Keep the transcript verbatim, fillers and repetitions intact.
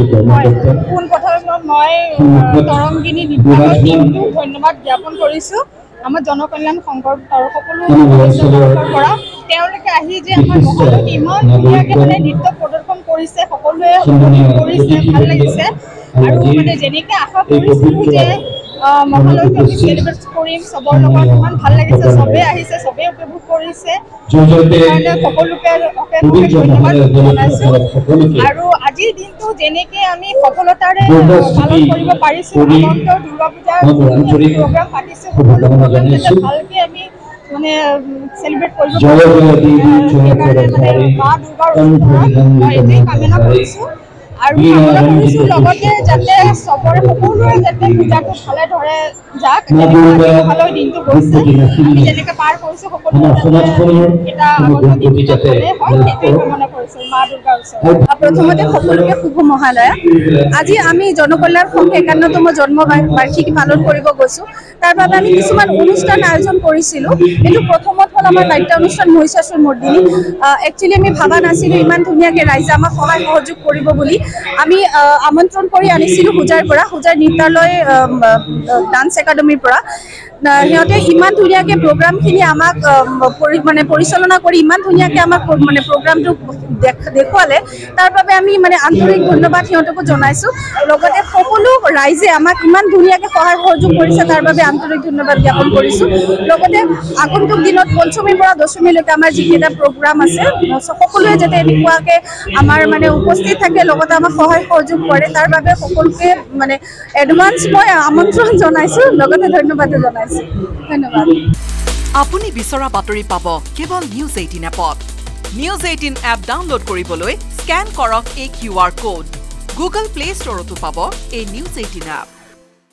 পোন প্ৰথমে মই তৰংগিনী বিভাগৰ টিমটোক ধন্যবাদ জ্ঞাপন কৰিছোঁ। আমাৰ জনকল্যাণ সংঘৰ সকলো সদস্যৰ পৰা তেওঁলোকে আহি যে আমাৰ মহালয়াত ইমান ধুনীয়াকৈ মানে নৃত্য প্ৰদৰ্শন কৰিছে, সকলোৱে কৰিছে, ভাল লাগিছে। আৰু মানে যেনেকৈ আশা কৰিছিলোঁ যে মহালয়াটো আমি চেলিব্ৰেট কৰিম, চবৰ লগত ইমান ভাল লাগিছে, চবেই আহিছে, চবেই উপভোগ কৰিছে, সেইকাৰণে সকলোকে অশেষ অশেষ ধন্যবাদ জনাইছোঁ। আৰু আজিৰ দিনটো যেনেকৈ আমি সফলতাৰে পালন কৰিব পাৰিছোঁ, আগন্ত দুৰ্গা পূজাৰ প্ৰগ্ৰাম পাতিছোঁ, সকলো প্ৰগ্ৰাম যাতে ভালকৈ আমি মানে চেলিব্ৰেট কৰিব পাৰোঁ, সেইকাৰণে মানে মা দুৰ্গাৰ ওচৰত মই এইটোৱেই কামনা কৰিছোঁ। আৰু কামনা কৰিছোঁ লগতে যাতে চবৰে সকলোৰে যাতে পূজাটো ভালে ধৰে যাক, যেনেকৈ আজি মহালয়ৰ দিনটো গৈছে, আমি যেনেকৈ পাৰ কৰিছোঁ, সকলোৰে যাতে এটা আগন্ত দিনটো ভালে হয়, সেইটোৱেই কামনা কৰিছোঁ মা দুৰ্গাৰ ওচৰত। প্ৰথমতে সকলোকে শুভ মহালয়া। আজি আমি জনকল্যাণ সংঘ একাৱন্নতম জন্ম বাৰ্ষিকী পালন কৰিব গৈছোঁ। তাৰ বাবে আমি কিছুমান অনুষ্ঠান আয়োজন কৰিছিলোঁ। এইটো প্ৰথমত হ'ল আমাৰ নাট্য অনুষ্ঠান মহিষাসুৰ মৰ্দিনী। একচুৱেলি আমি ভবা নাছিলোঁ ইমান ধুনীয়াকৈ ৰাইজে আমাক সহায় সহযোগ কৰিব বুলি। আমি আমন্ত্ৰণ কৰি আনিছিলোঁ হোজাৰ পৰা, হোজাৰ নৃত্যালয় ডান্স একাডেমীৰ পৰা। সিহঁতে ইমান ধুনীয়াকৈ প্ৰগ্ৰামখিনি আমাক মানে পৰিচালনা কৰি ইমান ধুনীয়াকৈ আমাক মানে প্ৰগ্ৰামটো দেখুৱালে, তাৰ বাবে আমি মানে আন্তৰিক ধন্যবাদ সিহঁতকো জনাইছোঁ। লগতে সকলো ৰাইজে আমাক ইমান ধুনীয়াকৈ সহায় সহযোগ কৰিছে, তাৰ বাবে আন্তৰিক ধন্যবাদ জ্ঞাপন কৰিছোঁ। লগতে আগন্তুক দিনত পঞ্চমীৰ পৰা দশমীলৈকে আমাৰ যিকেইটা প্ৰগ্ৰাম আছে, সকলোৱে যাতে এনেকুৱাকৈ আমাৰ মানে উপস্থিত থাকে, লগতে আমাক সহায় সহযোগ কৰে, তাৰ বাবে সকলোকে মানে এডভান্স মই আমন্ত্ৰণ জনাইছোঁ, লগতে ধন্যবাদো জনাইছোঁ। ধন্যবাদ। আপুনি বিচৰা বাতৰি পাব কেৱল নিউজ এইটিন এপত। নিউজ এইটিন এপ ডাউনলোড কৰিবলৈ স্কেন কৰক এই Q R code. Google Play ষ্টৰতো পাব এই নিউজ এইটিন এপ।